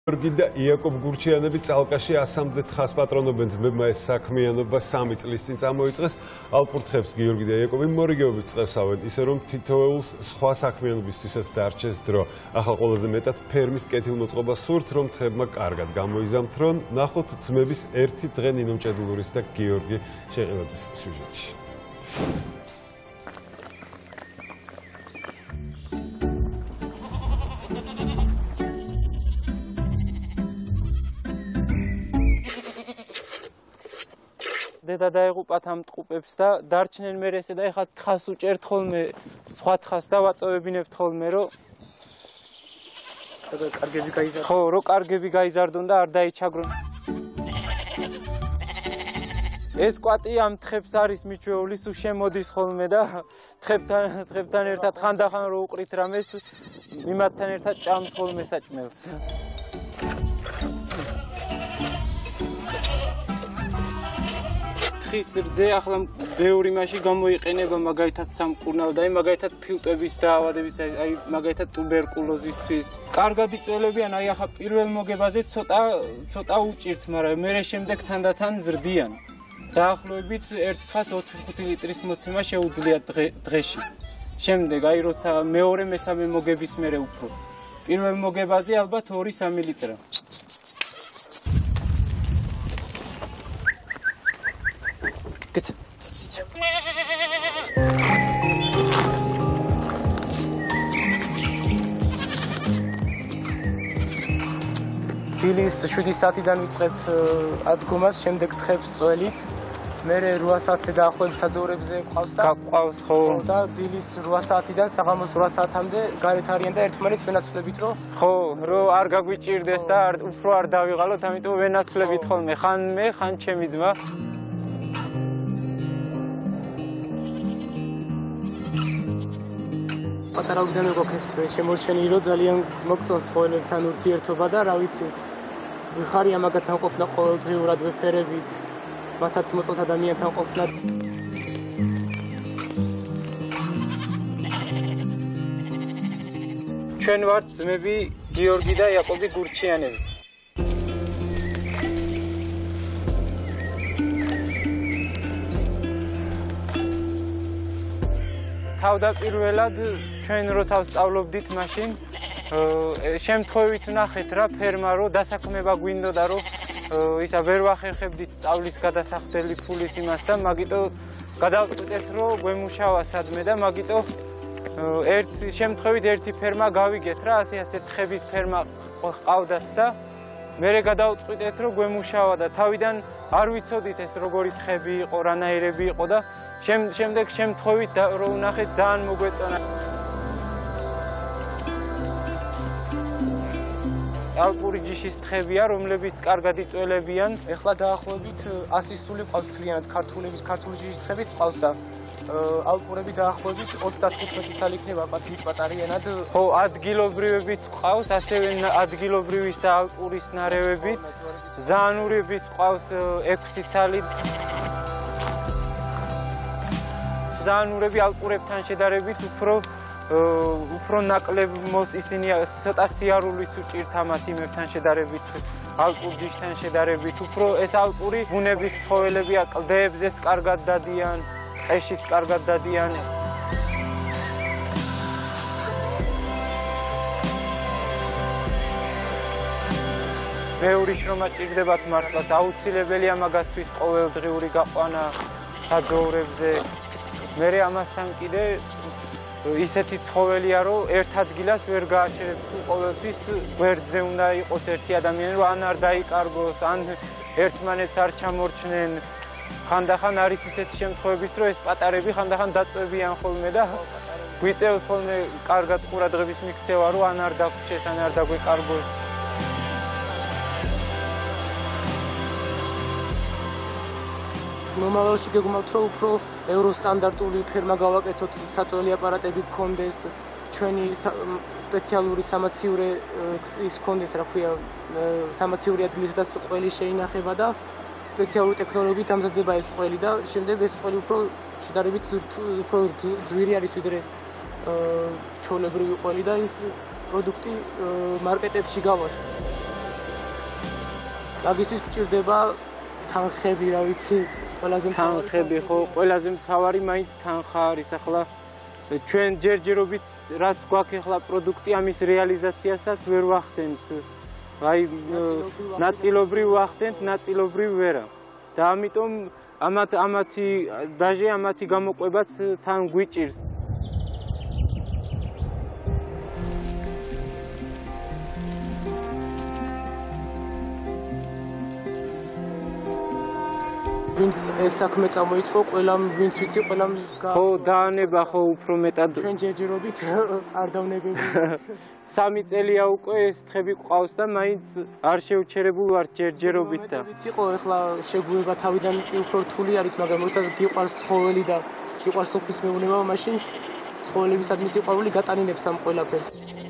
გიორგი და იაკობ გურჩიანები წალკაში 100-მდე თხას პატრონობენ ძმებმა ეს საქმიანობა 3 წლის წინ წამოიწყეს. ალპურ თხებს გიორგი და იაკობი მორიგეობით წევსავენ, ისე რომ თითოეულს სხვა საქმიანობისთვისაც დარჩეს დრო. ახლა ყველაზე მეტად ფერმის კეთილმოწყობა სურთ, რომ თხებმა კარგად გამოიზამთ, რომ ნახოთ ძმების ერთი დღე ნინო მჭედლურის და გიორგი შეყილაძის სიუჟეტში. დედა დაეღუპათ ამ ტყუპებს და დარჩნენ მე ესე და ეხლა თხას უჭერთ ხოლმე სხვა თხას და ვაწოვებინებთ ხოლმე რომ კარგები გაიზარდონ. ხო, რომ კარგები გაიზარდონ და არ დაიჩაგრონ. ეს კვატი ამ თხებს არის მიჩვეული, სულ შემოდის ხოლმე და თხებთან ერთად ხანდახან რო უყრით რამეს მიმათთან ერთად ჭამს ხოლმე საჭმელს. ხის რძე ახლა ბევრი მასში გამოიყენება მაგალითად სამკურნალო და მაგალითად ფილტვების დაავადების, აი მაგალითად ტუბერკულოზისთვის. კარგად იწველებიან, აი ახლა პირველ მოგებაზე ცოტა უჭირთ, მაგრამ მერე შემდეგ თანდათან ზრდიან. დაახლოებით 1 თხას 4-5 ლიტრის მოცემა შეუძლიათ დღეში. შემდეგ აი როცა მეორე მესამე მოგების მერე უფრო. პირველ მოგებაზე ალბათ 2-3 ლიტრა. Geht's. დილის 7 საათიდან ვიწყებთ ადგომას, შემდეგ თხებს წველი. მერე 8 საათზე დაახლოებით საძოვრებზე გვყავს ხო და დილის 8 საათიდან საღამოს 8 საათამდე გარეთ არიან და ერთმანეთს ვენაცვლებით რომ არ გაგვიჭირდეს და უფრო არ დავიღალოთ, ამიტომ ვენაცვლებით ხოლმე ხან მე, ხან ჩემი ძმა. პატარავიდან მეგოქეს შემორჩენილი რომ ძალიან მოგწონს ცხოველებთან ურთიერთობა და რა ვიცი ვიხარია მაგათთან ყოფნა ყოველდღიურად ვეფერებით მათაც მოწონთ ადამიანთან ყოფნა ჩვენ ვართ ძმები გიორგი და იაკობი გურჩიანები. თავდაპირველად ჩვენ როცა ვსწავლობდით მაშინ შემთხვევით ვნახეთ რა ფერმა რომ დასაქმება გვინდოდა რომ ისა ვერ ვახერხებდით სწავლის გადასახდელი ფულის იმას და მაგიტო გადავწყვიტეთ რომ გვემუშავა სადმე და მაგიტო შემთხვევით ერთი ფერმა გავიგეთ რა ასე თხების ფერმა ყავდათ და მერე გადავწყვიტეთ რომ გვემუშავა და თავიდან არ ვიცოდით ეს როგორი თხები იყო, რანაირები იყო და შემდეგ შემთხვევით რომ ვნახეთ ძალიან მოგვეწონა. ალპური ჯიშის თხებია, რომლებიც კარგად იწველებიან. ეხლა დაახლოებით 100 სული ყავს ძალიანად ქართული ჯიშის თხებით ყავს და ალპურები დაახლოებით 35 წელი იქნება პატარიანად. ხო, ადგილობრივებიც ყავს, ასევე ადგილობრივის და ალპურის ნარევებით. ზანურებიც ყავს 6 წელი. ზანურები ალპურებთან შედარებით უფრო ნაკლებ ისინი ცოტა სიარულიც უჭირთ ამათ იმებთან შედარებით, ალპურ ჯიშთან შედარებით, უფრო ეს ალპური ბუნების ცხოველებია, კლდეებზეც კარგად დადიან, ტყეშიც კარგად დადიან. ბევრი შრომა ჭირდებათ მართლაც, აუცილებელია მაგათთვის ყოველდღიური გაყვანა საძოვრებზე. მერე ამასთან კიდე ისეთი ცხოველია რომ ერთ ადგილას ვერ გააჩერებს, ყოველთვის გვერდზე უნდა იყოს ერთი ადამიანი რომ ან არ დაიკარგოს, ან ერთმანეთს არ ჩამორჩნენ. ხანდახან არის ისეთი შემთხვევებიც რომ ეს პატარები ხანდახან დაწვევიან ხოლმე და გვიწევს ხოლმე კარგად ყურადღების მიქცევა რომ ან არ დაგვრჩეს, ან არ დაგვეკარგოს. ნორმალში გეგმავთ რომ უფრო ევროსტანდარტული ფერმა გავაკეთოთ, საწველი აპარატები გქონდეს, ჩვენი სპეციალური სამაციურე ის გქონდეს, რა ქვია, სამაციური ადგილისადაც ყველი შეინახება და სპეციალური ტექნოლოგიით ამზადდება ეს ყველი და შემდეგ ეს ყველი უფრო შედარებით უფრო ძვირი არის ვიდრე ჩვეულებრივი ყველი და ის პროდუქტი მარკეტებში გავა. მაგისთვის გჭირდება თანხები, რა ვიცი, ყველაზე თანხები ხო, ყველაზე მთავარი მაინც თანხა არის. ახლა ჩვენ ჯერჯერობით რაც გვაქვს ახლა პროდუქტი ამის რეალიზაციასაც ვერ ვახდენთ. აი ნაწილობრივ ვახდენთ, ნაწილობრივ ვერა. და ამიტომ ამათი გამოყვებაც თან გვიჭირს. ვინც ეს საქმე წამოიწყო, ყველამ ვინც ვიცი, ყველამ ხო, დაანება ხო უფრო მეტად. ჩვენ ჯერჯერობით არ დავნებები. 3 წელია უკვე ეს თხები ყავს და მაინც არ შევჩერებულ ვარ ჯერჯერობით და. ვიციყო, ეხლა შეგუება თავიდან უფრო რთული არის, მაგრამ როდესაც გიყვარს ცხოველი და გიყვარს სოფლის მეუნება, მაშინ ცხოველებისადმი სიყვარული გატანინებს ამ ყველაფერს.